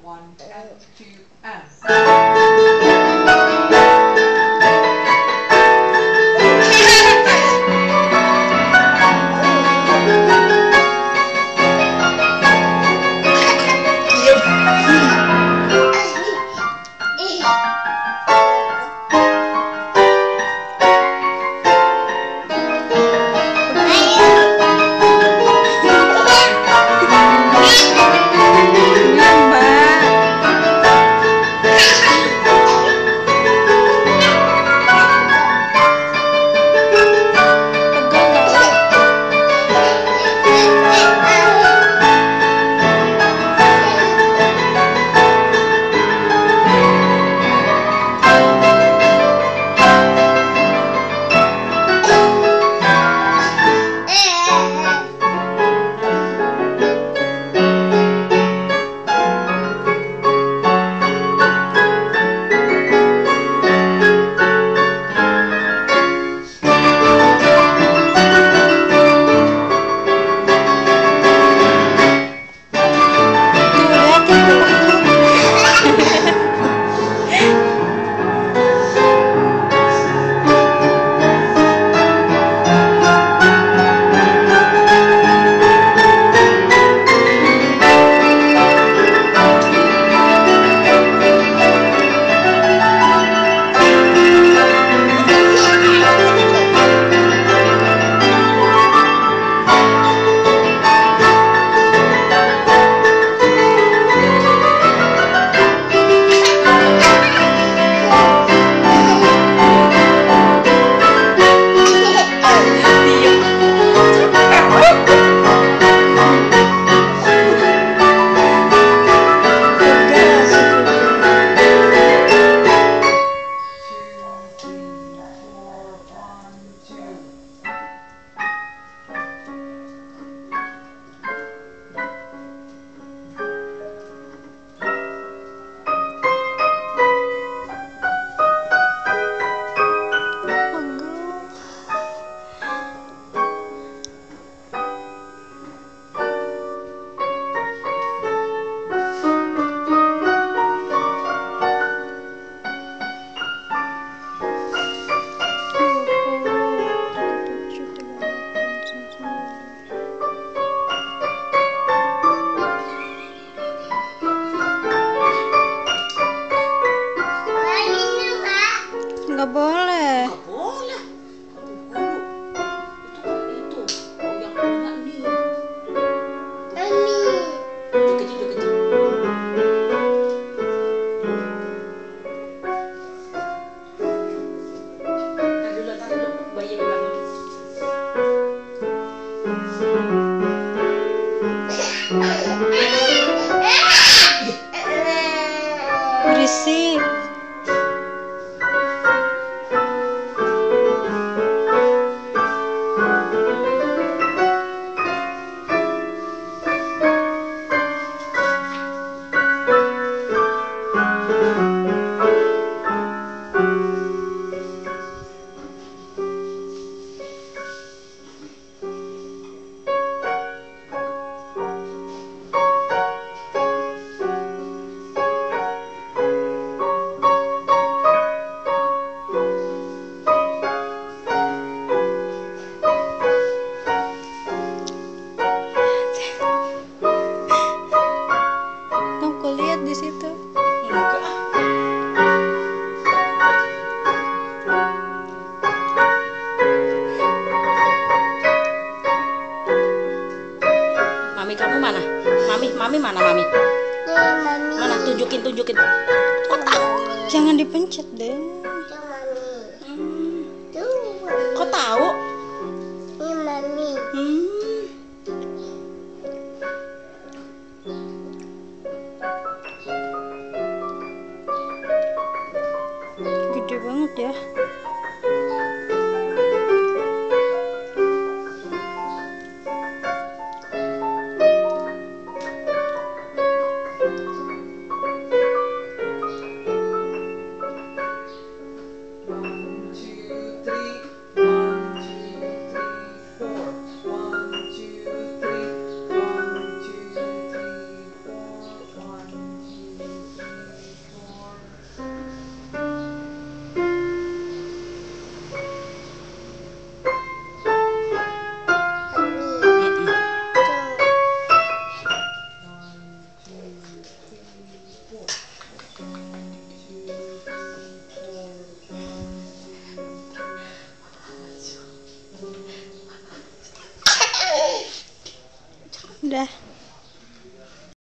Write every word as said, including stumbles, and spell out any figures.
One and two and. Nggak boleh. Nggak boleh. Guru. Itu, itu. Oh, yang punya nih. Mami. Deket, deket. Ntar dulu, ntar dulu. Bayi bangun. Berisik. Di situ. Enggak. Mami kamu mana? Mami, mami mana mami? Nih, Mami. Mana tunjukin tunjukin. Kok tahu? Jangan dipencet deh. Tuh, Mami. Hmm. Tuh, Mami. Kok tahu? Nih, Mami. Hmm. Gede banget ya. Udah.